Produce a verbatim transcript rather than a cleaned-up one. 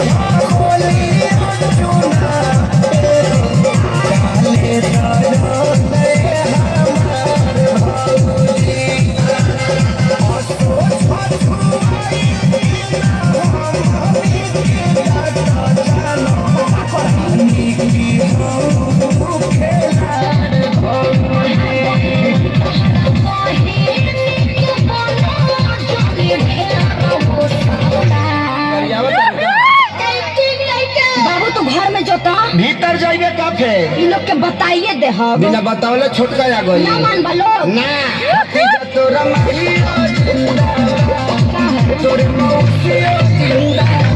भीतर जाइए काफे इन लोग के बताइए दे हम बिना बतावले छोटका आ गई ना मान बलो ना तोरा माही जिंदा तोरे मौसी जिंदा